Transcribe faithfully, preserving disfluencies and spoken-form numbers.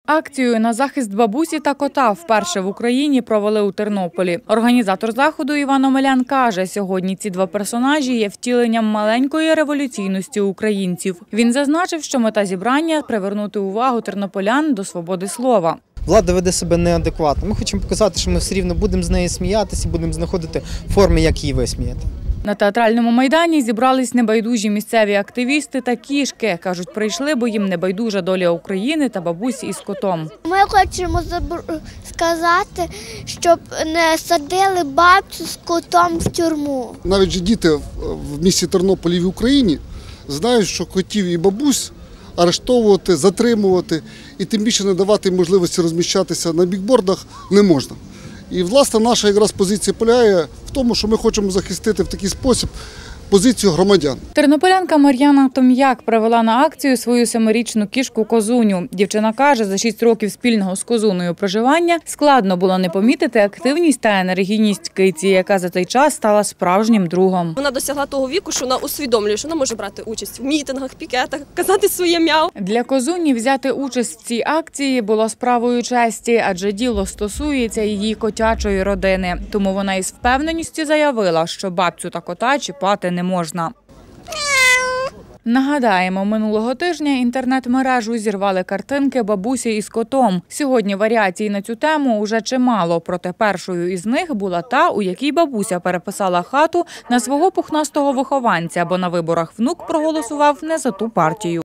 Акцію на захист бабусі та кота вперше в Україні провели у Тернополі. Організатор заходу Іван Омелян каже, сьогодні ці два персонажі є втіленням маленької революційності українців. Він зазначив, що мета зібрання – привернути увагу тернополян до свободи слова. Влада веде себе неадекватно. Ми хочемо показати, що ми все рівно будемо з неї сміятися і будемо знаходити форми, як її висміяти. На театральному майдані зібрались небайдужі місцеві активісти та кішки. Кажуть, прийшли, бо їм небайдужа доля України та бабусі із котом. Ми хочемо сказати, щоб не садили бабцю з котом в тюрму. Навіть діти в місті Тернополі і в Україні знають, що котів і бабусь арештовувати, затримувати і тим більше не давати можливості розміщатися на бікбордах не можна. І, власне, наша якраз позиція полягає в тому, що ми хочемо захистити в такий спосіб позицію громадян. Тернополянка Мар'яна Том'як привела на акцію свою семирічну кішку Козуню. Дівчина каже, за шість років спільного з Козуною проживання складно було не помітити активність та енергійність киці, яка за цей час стала справжнім другом. Вона досягла того віку, що вона усвідомлює, що вона може брати участь в мітингах, пікетах, казати своє мяу. Для Козуні взяти участь в цій акції було справою честі, адже діло стосується її котячої родини. Тому вона із впевненістю заявила, що бабцю та кота чіпати не можна. Нагадаємо, минулого тижня інтернет-мережу зірвали картинки бабусі із котом. Сьогодні варіацій на цю тему уже чимало, проте першою із них була та, у якій бабуся переписала хату на свого пухнастого вихованця, бо на виборах внук проголосував не за ту партію.